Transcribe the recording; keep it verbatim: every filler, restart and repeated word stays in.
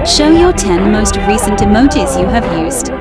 Show your ten most recent emojis you have used.